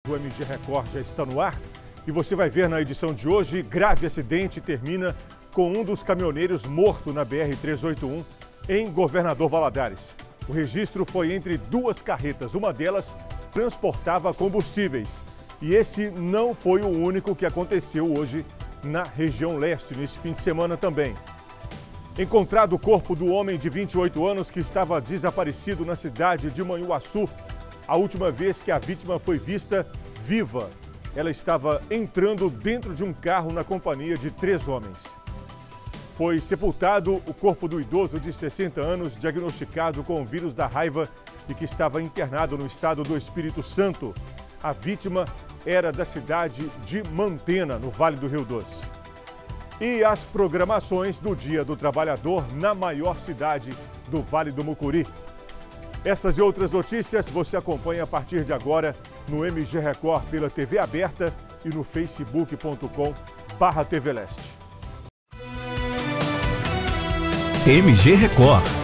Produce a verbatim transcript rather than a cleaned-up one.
O M G Record já está no ar e você vai ver na edição de hoje: grave acidente termina com um dos caminhoneiros morto na B R trezentos e oitenta e um em Governador Valadares. O registro foi entre duas carretas, uma delas transportava combustíveis. E esse não foi o único que aconteceu hoje na região leste, nesse fim de semana também. Encontrado o corpo do homem de vinte e oito anos que estava desaparecido na cidade de Manhuaçu. A última vez que a vítima foi vista viva, ela estava entrando dentro de um carro na companhia de três homens. Foi sepultado o corpo do idoso de sessenta anos, diagnosticado com o vírus da raiva e que estava internado no estado do Espírito Santo. A vítima era da cidade de Mantena, no Vale do Rio Doce. E as programações do Dia do Trabalhador na maior cidade do Vale do Mucuri. Essas e outras notícias você acompanha a partir de agora no M G Record pela T V aberta e no facebook ponto com barra T V Leste. M G Record.